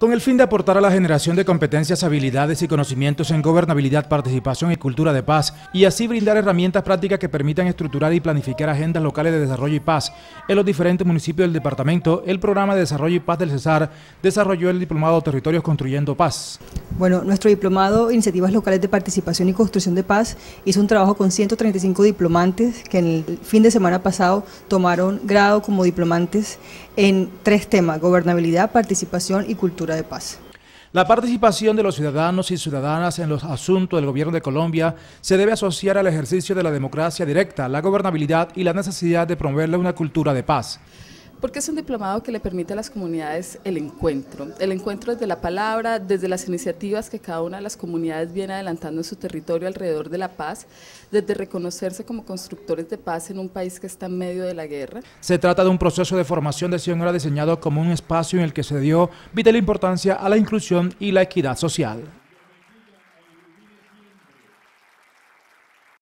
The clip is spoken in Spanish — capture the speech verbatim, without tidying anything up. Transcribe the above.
Con el fin de aportar a la generación de competencias, habilidades y conocimientos en gobernabilidad, participación y cultura de paz, y así brindar herramientas prácticas que permitan estructurar y planificar agendas locales de desarrollo y paz en los diferentes municipios del departamento, el Programa de Desarrollo y Paz del Cesar desarrolló el diplomado Territorios Construyendo Paz. Bueno, nuestro diplomado Iniciativas Locales de Participación y Construcción de Paz hizo un trabajo con ciento treinta y cinco diplomantes que en el fin de semana pasado tomaron grado como diplomantes en tres temas: gobernabilidad, participación y cultura de paz. La participación de los ciudadanos y ciudadanas en los asuntos del gobierno de Colombia se debe asociar al ejercicio de la democracia directa, la gobernabilidad y la necesidad de promoverle una cultura de paz. Porque es un diplomado que le permite a las comunidades el encuentro, el encuentro desde la palabra, desde las iniciativas que cada una de las comunidades viene adelantando en su territorio alrededor de la paz, desde reconocerse como constructores de paz en un país que está en medio de la guerra. Se trata de un proceso de formación de Sion diseñado como un espacio en el que se dio vital importancia a la inclusión y la equidad social.